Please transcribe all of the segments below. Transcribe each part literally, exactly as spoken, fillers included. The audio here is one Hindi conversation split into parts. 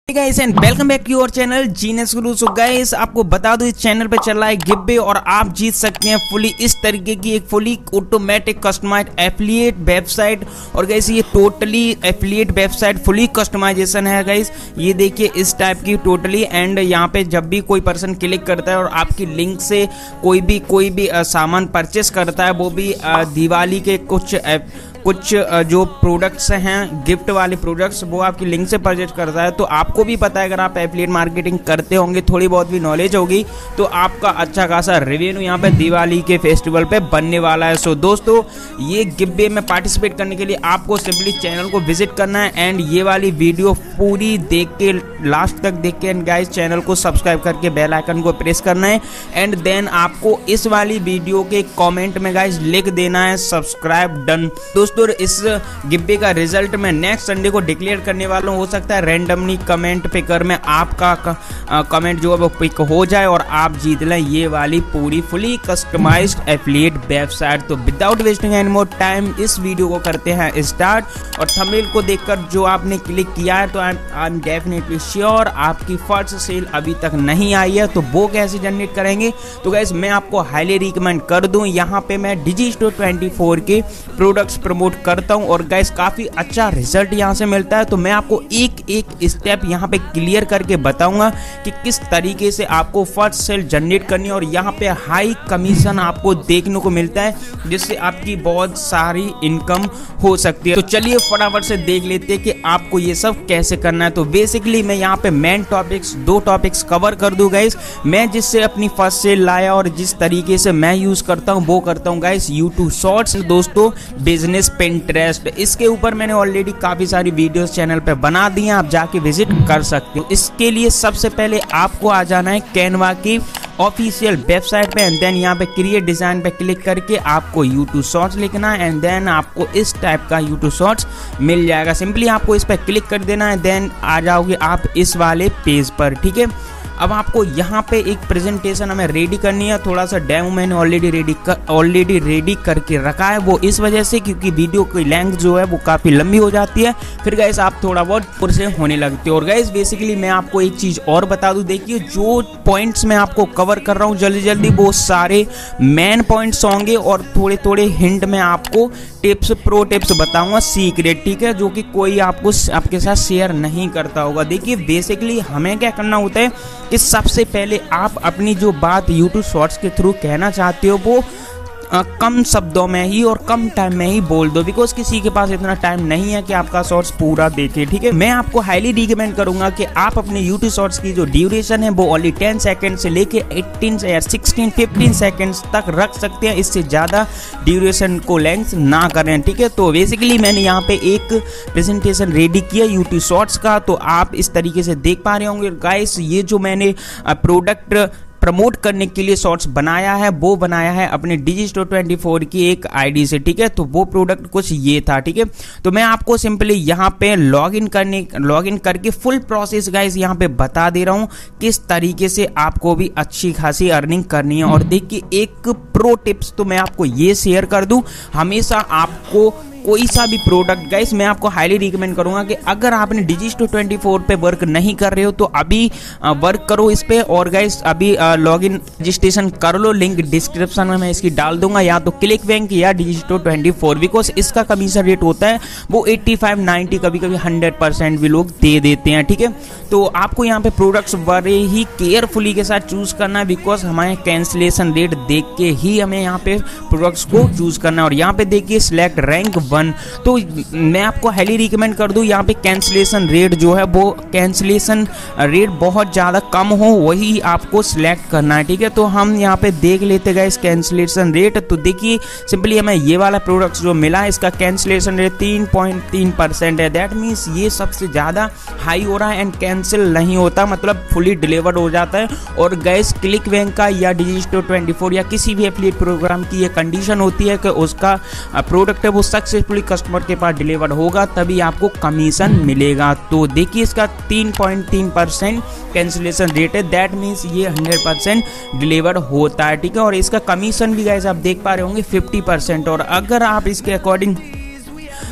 Guys and welcome back to your channel genius Guru. So guys आपको बता दूं इस चैनल पे चल रहा है गिव और आप जीत सकते हैं फुली इस तरीके की एक fully automatic customised affiliate website. और गाइस ये totally affiliate website fully customisation है गाइस। ये देखिए इस टाइप की टोटली। एंड यहाँ पे जब भी कोई पर्सन क्लिक करता है और आपकी लिंक से कोई भी कोई भी आ, सामान परचेस करता है, वो भी आ, दिवाली के कुछ कुछ जो प्रोडक्ट्स हैं गिफ्ट वाले प्रोडक्ट्स, वो आपकी लिंक से परचेज करता है। तो आपको भी पता है, अगर आप एफिलिएट मार्केटिंग करते होंगे, थोड़ी बहुत भी नॉलेज होगी, तो आपका अच्छा खासा रेवेन्यू यहाँ पे दिवाली के फेस्टिवल पे बनने वाला है। सो दोस्तों ये गिव में पार्टिसिपेट करने के लिए आपको सिंपली चैनल को विजिट करना है एंड ये वाली वीडियो पूरी देख के लास्ट तक देख के एंड गाइस चैनल को सब्सक्राइब करके बेल आइकन को प्रेस करना है। एंड देन आपको इस वाली वीडियो के कॉमेंट में गाइस लिख देना है सब्सक्राइब डन। दोस्तों इस गिब्बे का रिजल्ट मैं नेक्स्ट संडे को डिक्लेयर करने वाला हूं। हो सकता है रैंडमली कमेंट पिकर में आपका कमेंट जो है वो पिक हो जाए और आप जीत लें ये वाली पूरी फुली कस्टमाइज्ड एफिलिएट वेबसाइट। तो without wasting any more time इस वीडियो को करते हैं स्टार्ट। और थंबनेल को देखकर जो आपने क्लिक किया है तो आई एम डेफिनेटली श्योर आपकी फर्स्ट सेल अभी तक नहीं आई है। तो वो कैसे जनरेट करेंगे, तो गाइस मैं आपको हाईली रिकमेंड कर दूं, यहाँ पे मैं डिजिस्टो ट्वेंटी फोर के प्रोडक्ट्स प्रमोट करता हूं और गाइस काफी अच्छा रिजल्ट यहां से मिलता है। तो मैं आपको एक एक स्टेप यहां पे क्लियर करके बताऊंगा कि किस तरीके से आपको फर्स्ट सेल जनरेट करनी है। और यहां पे हाई कमीशन आपको देखने को मिलता है, जिससे आपकी बहुत सारी इनकम हो सकती है। तो चलिए फटाफट से देख लेते हैं कि आपको ये सब कैसे करना है। तो बेसिकली मैं यहाँ पे मेन टॉपिक्स दो टॉपिक्स कवर कर दूं गाइस। मैं जिससे अपनी फर्स्ट सेल लाया और जिस तरीके से मैं यूज करता हूँ वो करता हूँ गाइस यूट्यूब शॉर्ट्स। दोस्तों बिजनेस पिंटरेस्ट, इसके ऊपर मैंने ऑलरेडी काफी सारी वीडियोस चैनल पे बना दी हैं, आप जाके विजिट कर सकते हो। इसके लिए सबसे पहले आपको आ जाना है कैनवा की ऑफिशियल वेबसाइट पे एंड देन यहाँ पे क्रिएट डिजाइन पे क्लिक करके आपको यूट्यूब शॉर्ट्स लिखना है एंड देन आपको इस टाइप का यूट्यूब शॉर्ट्स मिल जाएगा। सिंपली आपको इस पर क्लिक कर देना है, देन आ जाओगे आप इस वाले पेज पर। ठीक है, अब आपको यहाँ पे एक प्रेजेंटेशन हमें रेडी करनी है। थोड़ा सा डेमो मैंने ऑलरेडी रेडी कर ऑलरेडी रेडी करके रखा है, वो इस वजह से क्योंकि वीडियो की लेंथ जो है वो काफ़ी लंबी हो जाती है, फिर गाइस आप थोड़ा बहुत पुर से होने लगते हो। और गाइस बेसिकली मैं आपको एक चीज़ और बता दूं, देखिए जो पॉइंट्स मैं आपको कवर कर रहा हूँ जल्दी जल्दी वो सारे मेन पॉइंट्स होंगे और थोड़े थोड़े हिंट में आपको टिप्स प्रो टिप्स बताऊंगा सीक्रेट, ठीक है, जो कि कोई आपको आपके साथ शेयर नहीं करता होगा। देखिए बेसिकली हमें क्या करना होता है कि सबसे पहले आप अपनी जो बात यूट्यूब शॉर्ट्स के थ्रू कहना चाहते हो वो आ, कम शब्दों में ही और कम टाइम में ही बोल दो, बिकॉज किसी के पास इतना टाइम नहीं है कि आपका शॉर्ट्स पूरा देखे। ठीक है, मैं आपको हाईली रिकमेंड करूंगा कि आप अपने यूट्यूब शॉर्ट्स की जो ड्यूरेशन है वो ओनली टेन सेकंड से लेके एटीन या सिक्सटीन फिफ्टीन सेकंड्स तक रख सकते हैं, इससे ज़्यादा ड्यूरेशन को लेंथ ना करें। ठीक है, तो बेसिकली मैंने यहाँ पे एक प्रेजेंटेशन रेडी किया यूट्यूब शॉर्ट्स का, तो आप इस तरीके से देख पा रहे होंगे गाइस। ये जो मैंने प्रोडक्ट प्रमोट करने के लिए शॉर्ट्स बनाया है वो बनाया है अपने डिजिस्टो ट्वेंटी फोर की एक आईडी से। ठीक है, तो वो प्रोडक्ट कुछ ये था। ठीक है, तो मैं आपको सिंपली यहाँ पे लॉगिन करने लॉगिन करके फुल प्रोसेस गाइस यहाँ पे बता दे रहा हूँ किस तरीके से आपको भी अच्छी खासी अर्निंग करनी है। और देखिए एक प्रो टिप्स तो मैं आपको ये शेयर कर दूं, हमेशा आपको कोई सा भी प्रोडक्ट गाइस मैं आपको हाईली रिकमेंड करूंगा कि अगर आपने डिजिस्टो ट्वेंटी फोर पे वर्क नहीं कर रहे हो तो अभी वर्क करो इस पे। और गाइस अभी लॉगिन रजिस्ट्रेशन कर लो, लिंक डिस्क्रिप्शन में मैं इसकी डाल दूंगा, या तो क्लिक बैंक या डिजिस्टो ट्वेंटी फोर, बिकॉज इसका कमीशन रेट होता है वो एट्टी फाइव नाइन्टी कभी कभी हंड्रेड परसेंट भी लोग दे देते हैं। ठीक है, तो आपको यहाँ पे प्रोडक्ट्स बड़े ही केयरफुली के साथ चूज करना है, बिकॉज हमारे कैंसिलेशन रेट देख के ही हमें यहाँ पे प्रोडक्ट्स को चूज करना है। और यहाँ पे देखिए सिलेक्ट रैंक वन, तो मैं आपको हाईली रिकमेंड कर दूं यहाँ पे कैंसिलेशन रेट जो है वो कैंसिलेशन रेट बहुत ज़्यादा कम हो वही आपको सिलेक्ट करना है। ठीक है, तो हम यहाँ पे देख लेते गए इस कैंसिलेशन रेट। तो देखिए सिंपली हमें ये वाला प्रोडक्ट जो मिला है इसका कैंसिलेशन रेट तीन पॉइंट तीन परसेंट है। दैट मीन्स ये सबसे ज़्यादा हाई हो रहा है एंड कैंसिल नहीं होता, मतलब फुली डिलीवर्ड हो जाता है। और गैस क्लिक बैंक का या डिजिस्टो ट्वेंटी फोर या किसी भी एफिलिएट प्रोग्राम की ये कंडीशन होती है कि उसका प्रोडक्ट है वो सक्सेसफुली कस्टमर के पास डिलीवर्ड होगा तभी आपको कमीशन मिलेगा। तो देखिए इसका तीन पॉइंट तीन परसेंट कैंसिलेशन रेट है, दैट मीन्स ये हंड्रेड परसेंट डिलीवर्ड होता है। ठीक है, और इसका कमीशन भी गाइस आप देख पा रहे होंगे फिफ्टी परसेंट। और अगर आप इसके अकॉर्डिंग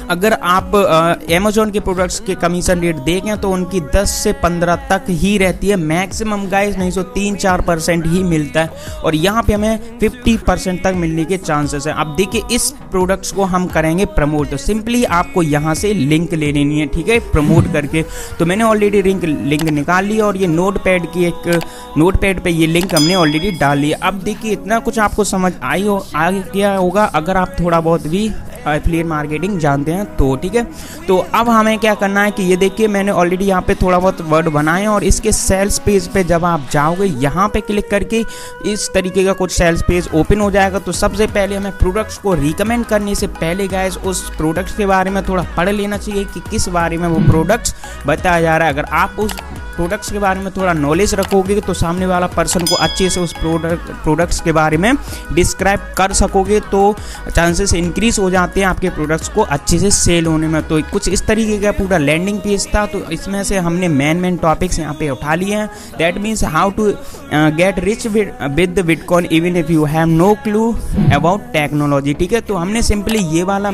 अगर आप अमेजोन के प्रोडक्ट्स के कमीशन रेट देखें तो उनकी दस से पंद्रह तक ही रहती है मैक्सिमम गाइस, नहीं तो तीन चार परसेंट ही मिलता है और यहाँ पे हमें पचास परसेंट तक मिलने के चांसेस हैं। अब देखिए इस प्रोडक्ट्स को हम करेंगे प्रमोट, तो सिंपली आपको यहाँ से लिंक ले लेनी है, ठीक है, प्रमोट करके। तो मैंने ऑलरेडी लिंक लिंक निकाल ली और ये नोट पैड की एक नोट पैड पे ये लिंक हमने ऑलरेडी डाल लिया। अब देखिए इतना कुछ आपको समझ आई हो आ गया होगा अगर आप थोड़ा बहुत भी एफिलिएट मार्केटिंग जानते हैं तो, ठीक है। तो अब हमें क्या करना है कि ये देखिए मैंने ऑलरेडी यहाँ पे थोड़ा बहुत वर्ड बनाए और इसके सेल्स पेज पे जब आप जाओगे यहाँ पे क्लिक करके इस तरीके का कुछ सेल्स पेज ओपन हो जाएगा। तो सबसे पहले हमें प्रोडक्ट्स को रिकमेंड करने से पहले गाइस उस प्रोडक्ट्स के बारे में थोड़ा पढ़ लेना चाहिए कि किस बारे में वो प्रोडक्ट्स बताया जा रहा है। अगर आप उस प्रोडक्ट्स के बारे में थोड़ा नॉलेज रखोगे तो सामने वाला पर्सन को अच्छे से उस प्रोडक्ट प्रोडक्ट्स के बारे में डिस्क्राइब कर सकोगे, तो चांसेस इंक्रीज हो जाते हैं आपके प्रोडक्ट्स को अच्छे से सेल होने में। तो कुछ इस तरीके का पूरा लैंडिंग पेज था, तो इसमें से हमने मेन मेन टॉपिक्स यहाँ पे उठा लिए हैं। That means how to get rich with bitcoin even if you have no clue about technology, ठीक है। तो हमने सिंपली ये वाला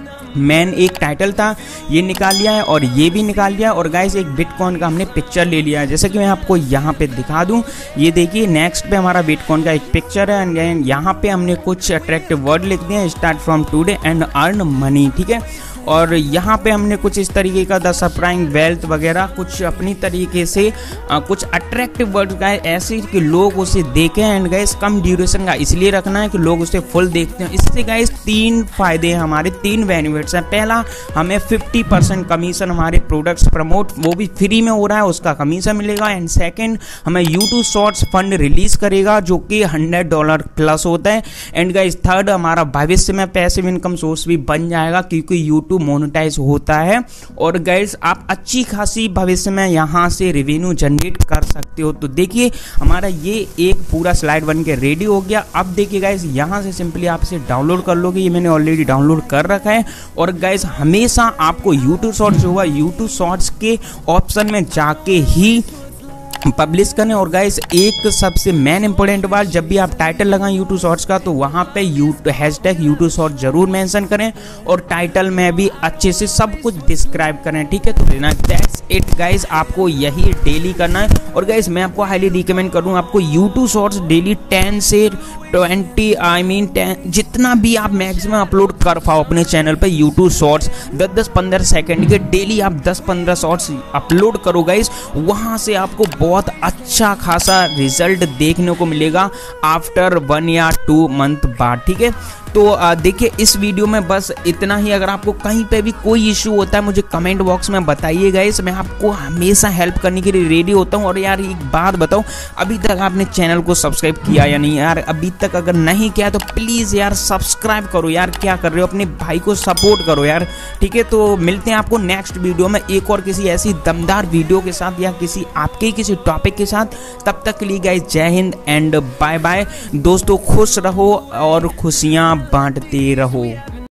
मैन एक टाइटल था ये निकाल लिया है और ये भी निकाल लिया और गाइस एक बिटकॉइन का हमने पिक्चर ले लिया है, जैसे कि मैं आपको यहाँ पे दिखा दूँ। ये देखिए नेक्स्ट पे हमारा बिटकॉइन का एक पिक्चर है एंड यहाँ पे हमने कुछ अट्रैक्टिव वर्ड लिख दिए हैं, start from today and earn money, ठीक है। और यहाँ पे हमने कुछ इस तरीके का द सरप्राइजिंग वेल्थ वगैरह कुछ अपनी तरीके से आ, कुछ अट्रैक्टिव वर्ड का ऐसे कि लोग उसे देखें एंड गाइस कम ड्यूरेशन का इसलिए रखना है कि लोग उसे फुल देखते हैं। इससे गाइस तीन फायदे हैं हमारे, तीन बेनिफिट्स हैं। पहला, हमें पचास परसेंट कमीशन हमारे प्रोडक्ट्स प्रमोट वो भी फ्री में हो रहा है उसका कमीशन मिलेगा। एंड सेकेंड, हमें यूट्यूब शॉर्ट्स फंड रिलीज करेगा जो कि हंड्रेड डॉलर प्लस होता है। एंड गाइस थर्ड, हमारा भविष्य में पैसिव इनकम सोर्स भी बन जाएगा क्योंकि यूट्यूब मोनेटाइज होता है और गाइस आप अच्छी खासी भविष्य में यहां से रेवेन्यू जनरेट कर सकते हो। तो देखिए हमारा ये एक पूरा स्लाइड बन के रेडी हो गया। अब देखिए गाइस यहां से सिंपली आप इसे डाउनलोड कर लोगे, ये मैंने ऑलरेडी डाउनलोड कर रखा है। और गाइस हमेशा आपको यूट्यूब शॉर्ट्स जो हुआ यूट्यूब शॉर्ट्स के ऑप्शन में जाके ही पब्लिश करें। और गाइस एक सबसे मेन इंपॉर्टेंट बात, जब भी आप टाइटल लगाएं यूट्यूब शॉर्ट्स का तो वहां पे यूट्यूब हैशटैग यूट्यूब शॉर्ट जरूर मेंशन करें और टाइटल में भी अच्छे से सब कुछ डिस्क्राइब करें, ठीक है। तो दैट्स इट गाइस, आपको यही डेली करना है। और गाइस मैं आपको हाईली रिकमेंड करूँ आपको यूट्यूब शॉर्ट्स डेली टेन से ट्वेंटी आई मीन टेन जितना भी आप मैक्सिमम अपलोड कर पाओ अपने चैनल पे यूट्यूब शॉर्ट्स दस दस पंद्रह सेकंड के डेली आप दस पंद्रह शॉर्ट्स अपलोड करो गाइस, वहां से आपको बहुत अच्छा खासा रिजल्ट देखने को मिलेगा आफ्टर वन या टू मंथ बाद, ठीक है। तो देखिए इस वीडियो में बस इतना ही। अगर आपको कहीं पे भी कोई इशू होता है मुझे कमेंट बॉक्स में बताइए गाइस, मैं आपको हमेशा हेल्प करने के लिए रेडी होता हूँ। और यार एक बात बताओ, अभी तक आपने चैनल को सब्सक्राइब किया या नहीं यार? अभी तक अगर नहीं किया तो प्लीज़ यार सब्सक्राइब करो यार, क्या कर रहे हो, अपने भाई को सपोर्ट करो यार, ठीक है। तो मिलते हैं आपको नेक्स्ट वीडियो में एक और किसी ऐसी दमदार वीडियो के साथ या किसी आपके किसी टॉपिक के साथ। तब तक के लिए गाइस जय हिंद एंड बाय बाय दोस्तों, खुश रहो और खुशियाँ बांटते रहो।